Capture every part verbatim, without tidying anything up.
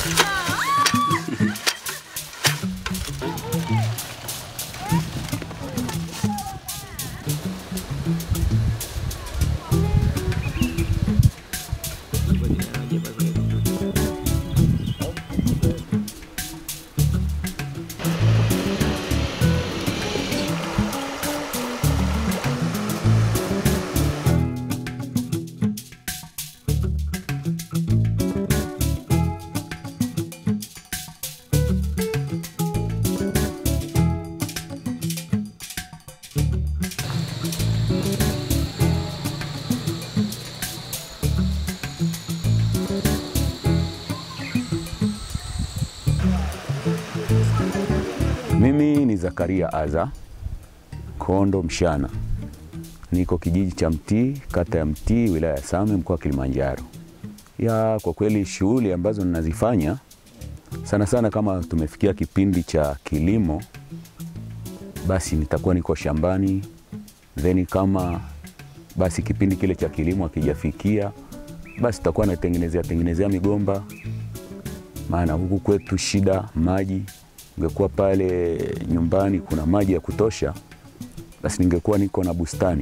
Mimi ni Zakaria Aza, Kondo Mshana. Niko kijiji cha Mtii, kata ya Mtii, wilaya ya Same, mkoa wa Kilimanjaro. Ya kwa kweli shughuli ambazo ninazifanya sana sana kama tumefikia kipindi cha kilimo, basi nitakuwa niko shambani. Then kama basi kipindi kile cha kilimo hakijafikia, basi tutakuwa natengenezea tengenezea migomba. Maana huku kwetu shida maji. Ningekuwa pale nyumbani kuna maji ya kutosha, basi ningekuwa niko na bustani.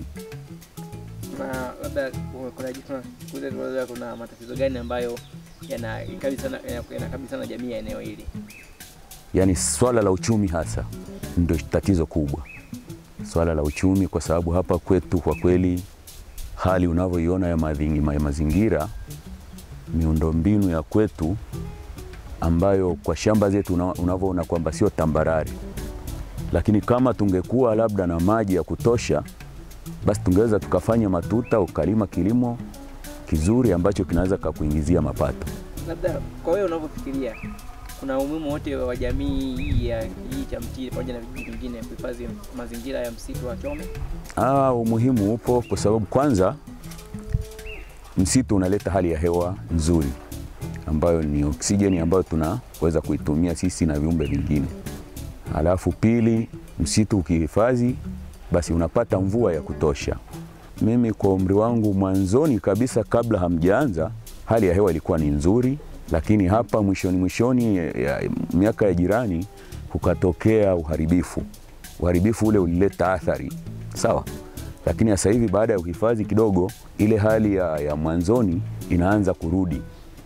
Na labda kuna jituna kule tunaweza kuna matatizo gani ambayo yanakabili sana yanakabili sana jamii ya eneo hili? Yaani swala la uchumi hasa ndio tatizo kubwa. Swala la uchumi, kwa sababu hapa kwetu kwa kweli hali unavyoiona ya mazingira, miundombinu ya kwetu ambayo kwa shamba zetu unavyoona kwamba sio tambarare. Lakini kama tungekuwa labda na maji ya kutosha, basi tungeweza tukafanya matuta, ukalima kilimo kizuri ambacho kinaweza kukuingizia mapato. Labda kwa wewe unavyofikiria, kuna umuhimu wote wa jamii hii ya kijiji cha Mtii pamoja na vijiji vingine kuhifadhi mazingira ya msitu wa Chome? Ah, umuhimu upo kwa sababu kwanza msitu unaleta hali ya hewa nzuri ambayo ni oksijeni ambayo tunaweza kuitumia sisi na viumbe vingine. Halafu pili, msitu ukihifadhi basi unapata mvua ya kutosha. Mimi kwa umri wangu mwanzoni kabisa kabla hamjaanza hali ya hewa ilikuwa ni nzuri, lakini hapa mwishoni mwishoni ya miaka ya jirani kukatokea uharibifu. Uharibifu ule ulileta athari. Sawa? Lakini sasa hivi baada ya uhifadhi kidogo ile hali ya, ya mwanzoni inaanza kurudi.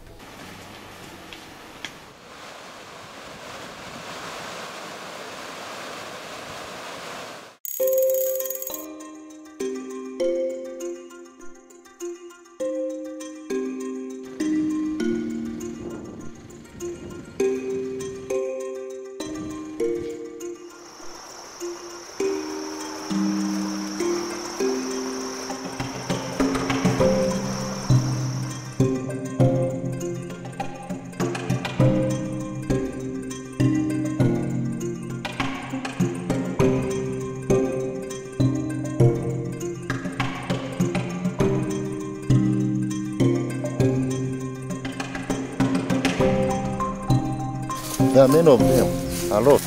There are many of them, a lot,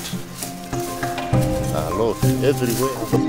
a lot, everywhere.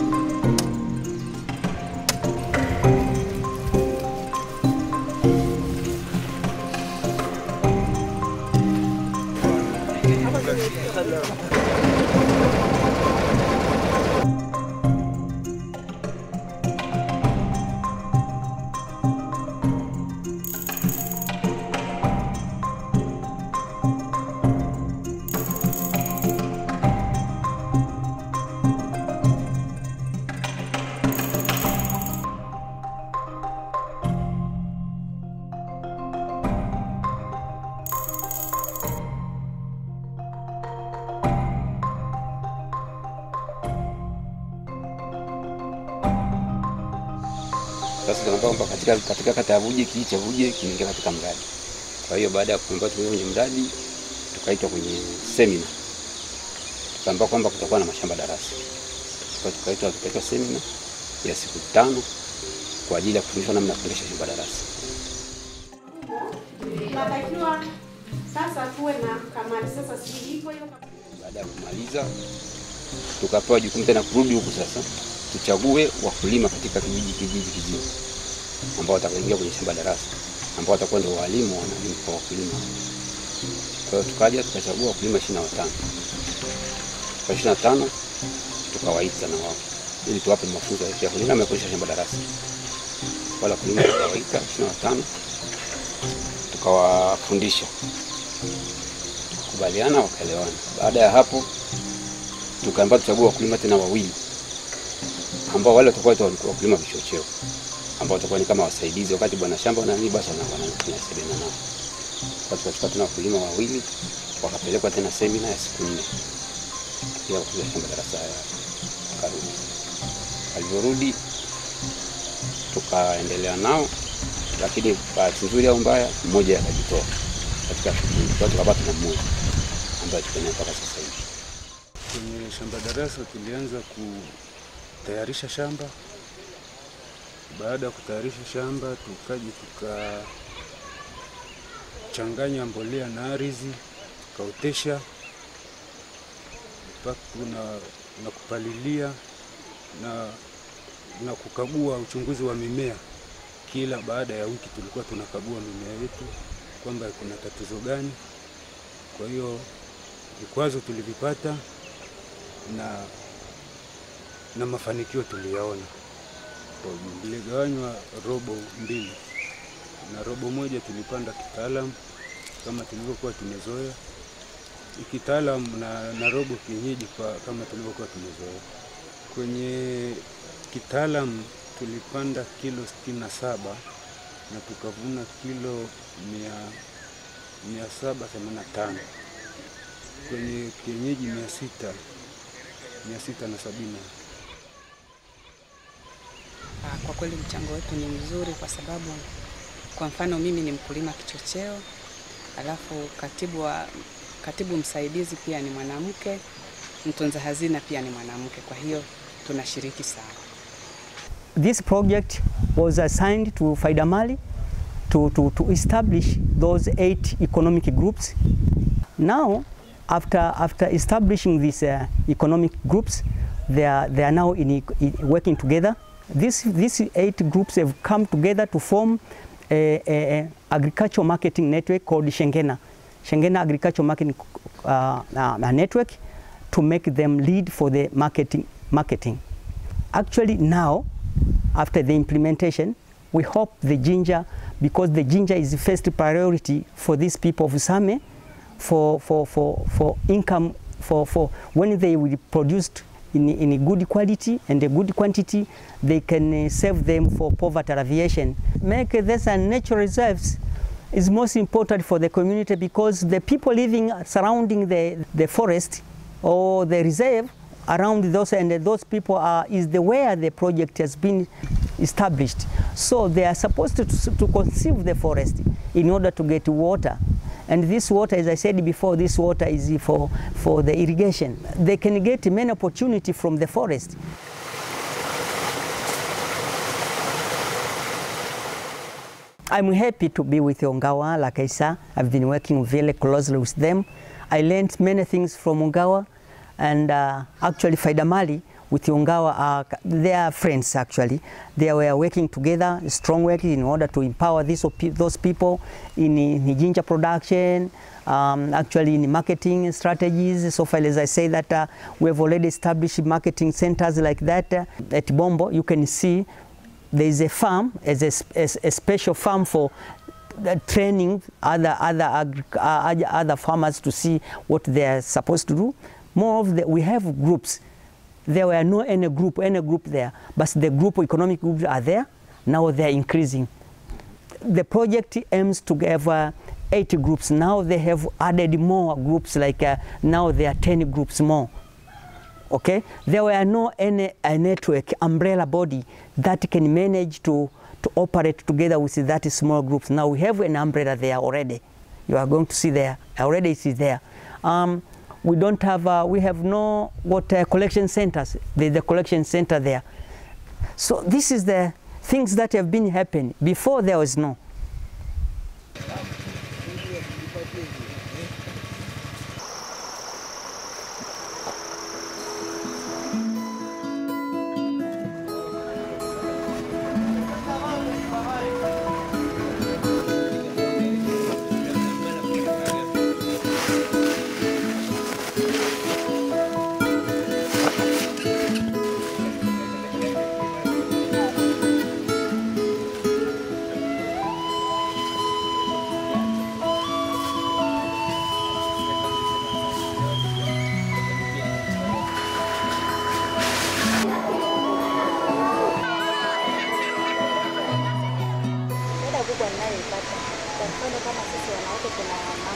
Sasa tunaomba katika katika kata ya Vuje, kijiji cha Vuje kiingia katika mradi. Kwa hiyo baada ya kuomba tuwe kwenye mradi, tukaitwa kwenye semina. Tukaomba kwamba kutakuwa na mashamba darasa. Kwa tukaitwa tukaitwa semina ya siku tano kwa ajili ya kufundishwa namna ya kuendesha shamba darasa. Tunatakiwa sasa tuwe na kamati sasa sisi hivyo hiyo. Baada ya kumaliza tukapewa jukumu tena kurudi huku sasa. Tuchague wakulima katika kijiji kijiji kijiji ambao watakaingia kwenye shamba darasa, ambao watakuwa ndio walimu wanalimu kwa wakulima. Kwa hiyo tukaja tukachagua wakulima ishirini na watano. Kwa ishirini na tano tukawaita na wao ili tuwape mafunzo ya kulima na kuendesha shamba darasa. Wala wakulima tukawaita ishirini na watano tukawafundisha. Tukakubaliana wakaelewana. Baada ya hapo tukaamba tuchagua wakulima tena wawili ambao wale watakuwa walikuwa wakulima vichocheo ambao watakuwa ni kama wasaidizi wakati bwana shamba na nini basi wanasaidiana nao. Kwa tukachukua tena wakulima wawili wakapelekwa tena semina ya siku nne ya kufunza shamba darasa ya karudi. Alivorudi tukaendelea nao, lakini bahati nzuri au mbaya mmoja akajitoa katika shughuli. Kwa tukabaki na mmoja ambaye tunaye mpaka sasa hivi. Kwenye shamba darasa tulianza kutayarisha shamba. Baada ya kutayarisha shamba tukaji tukachanganya mbolea na ardhi, tukaotesha mpaka na, na kupalilia na, na kukagua uchunguzi wa mimea. Kila baada ya wiki tulikuwa tunakagua mimea yetu kwamba kuna tatizo gani. Kwa hiyo vikwazo tulivipata na na mafanikio tuliyaona. Tuligawanywa robo mbili, na robo moja tulipanda kitaalamu kama tulivyokuwa tumezoea kitaalamu, na, na robo kienyeji kwa kama tulivyokuwa tumezoea. Kwenye kitaalamu tulipanda kilo sitini na saba na tukavuna kilo mia saba themanini na tano. Kwenye kienyeji mia sita mia sita na sabini. Kwa kweli mchango wetu ni mzuri kwa sababu kwa mfano mimi ni mkulima kichocheo, alafu katibu wa katibu msaidizi pia ni mwanamke, mtunza hazina pia ni mwanamke, kwa hiyo tunashiriki sana. This project was assigned to Faida Mali to, to, to establish those eight economic groups. Now, after, after establishing these uh, economic groups, they are, they are now in, in working together. This, these eight groups have come together to form a, a, a agricultural marketing network called Shengena. Shengena Agricultural Marketing uh, uh, Network, to make them lead for the marketing. marketing. Actually now, after the implementation, we hope the ginger, because the ginger is the first priority for these people of Same, for, for, for, for income, for, for when they will be produced in, in a good quality and a good quantity, they can uh, save them for poverty alleviation. Make this a natural reserves is most important for the community, because the people living surrounding the, the forest or the reserve around those, and those people are is the where the project has been established. So they are supposed to, to conserve the forest in order to get water. And this water, as I said before, this water is for, for the irrigation. They can get many opportunity from the forest. I'm happy to be with Ongawa, like I said. I've been working very closely with them. I learned many things from Ongawa, and uh, actually Faida Mali with Ongawa, uh, they are friends actually. They were working together, strong working in order to empower these, those people in, in ginger production, um, actually in marketing strategies. So far as I say that uh, we have already established marketing centers like that. Uh, at Bombo, you can see there is a farm, as a, as a special farm for the training other, other, uh, other farmers to see what they are supposed to do. More of the, we have groups. There were no any group, any group there, but the group, economic groups are there. Now they are increasing. The project aims to have uh, eight groups. Now they have added more groups, like uh, now there are ten groups more. Okay? There were no any a network, umbrella body that can manage to, to operate together with that small groups. Now we have an umbrella there already. You are going to see there, already it is there. Um, We don't have, uh, we have no water collection centers. There's the collection center there. So this is the things that have been happening. Before there was no.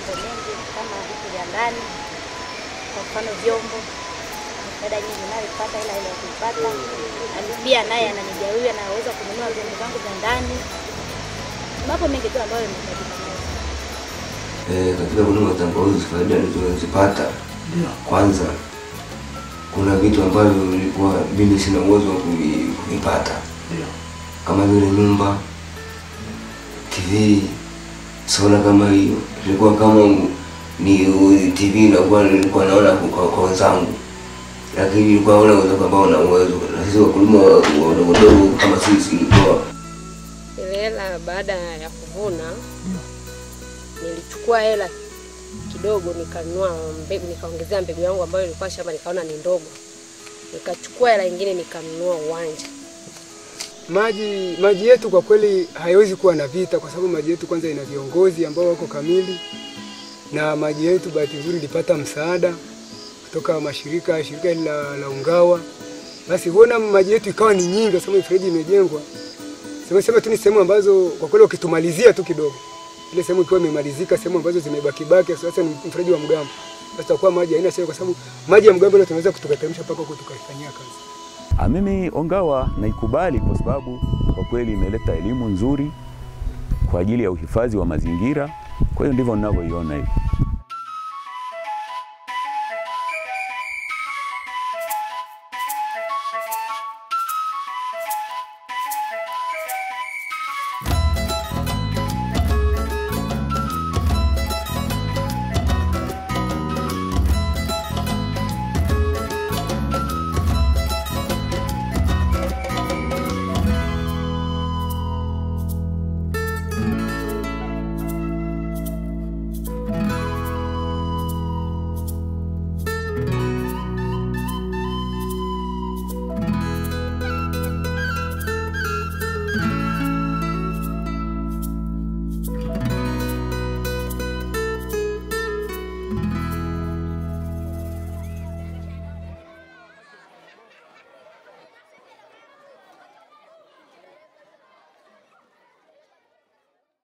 mambo mengi kama vitu vya ndani, kwa mfano vyombo, faida nyingi ninayopata ila ile kuipata, na pia naye ananigawia na naweza kununua vyombo vyangu vya ndani, mambo mengi tu ambayo nimefaidika nayo. Eh, katika kununua tangawizi faida nilizozipata, kwanza kuna vitu ambavyo nilikuwa mimi sina uwezo wa kuvipata, kama vile nyumba, T V, sola kama hiyo. Nilikuwa kama ni T V na nilikuwa naona kwa wenzangu, lakini nilikuwa naona wenzangu ambao wana uwezo, na sisi wakulima wadogo kama sisi ilikuwa ile hela baada ya kuvuna nilichukua hela kidogo nikanunua mbegu, nikaongezea mbegu yangu ambayo ilikuwa shamba nikaona ni ndogo, nikachukua hela nyingine nikanunua uwanja. Maji maji yetu kwa kweli haiwezi kuwa na vita, kwa sababu maji yetu kwanza ina viongozi ambao wako kamili, na maji yetu bahati nzuri ilipata msaada kutoka mashirika shirika la, la Ungawa. Basi huona maji yetu ikawa ni nyingi kwa sababu mifereji imejengwa. Sema sema tu ni sehemu ambazo kwa kweli ukitumalizia tu kidogo, ile sehemu ikiwa imemalizika, sehemu ambazo zimebaki baki sasa ni mfereji wa Mgambo. Sasa kwa maji haina shida, kwa sababu maji ya Mgambo leo tunaweza kutukateremsha paka huko tukaifanyia kazi. Ah, mimi Ongawa naikubali kwa sababu kwa kweli imeleta elimu nzuri kwa ajili ya uhifadhi wa mazingira. Kwa hiyo ndivyo ninavyoiona hivi.